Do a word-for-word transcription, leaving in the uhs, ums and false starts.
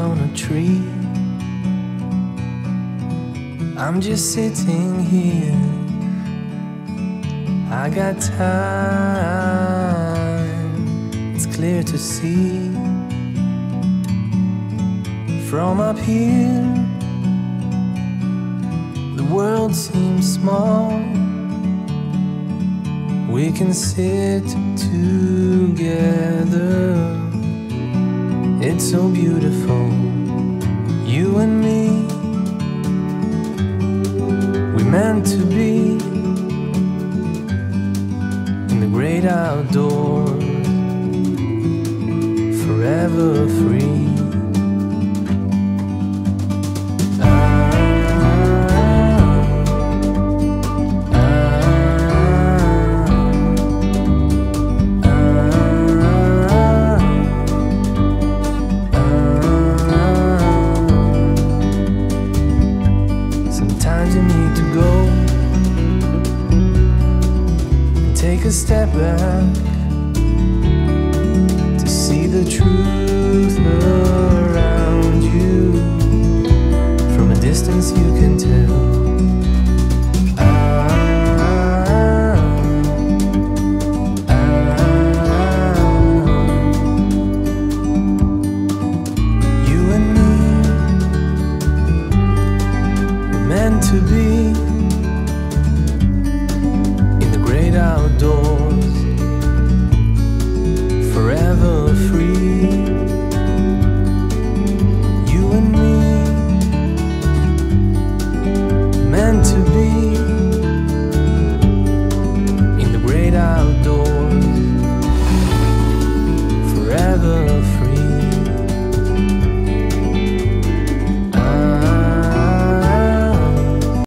on a tree. I'm just sitting here, I got time, it's clear to see. From up here, the world seems small. We can sit together, it's so beautiful, you and me. We meant to be in the great outdoors, forever free. Take a step back to see the truth around you. From a distance you can tell. Ah, ah, ah. You and me were meant to be outdoors, forever free.